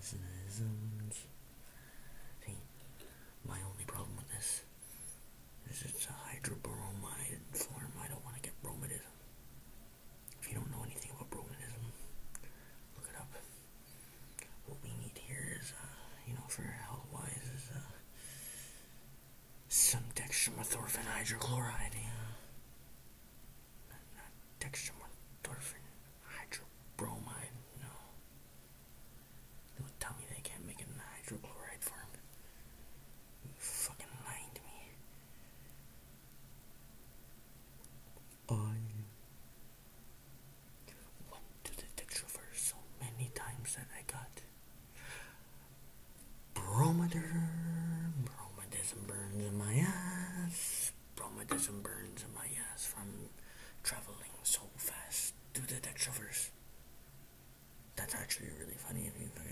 See, my only problem with this is it's a hydrobromide form. I don't want to get bromatism. If you don't know anything about bromatism, look it up. What we need here is, for health-wise, is some dextromethorphan hydrochloride. Not dextromethorphan hydrobromide. No. Don't tell me they can't make it in the hydrochloride form. You fucking lying to me. I went to the dextroverse so many times that I got bromatism burns in my ass. Bromatism burns in my ass from traveling so fast through the dextroverse. That's actually really funny if you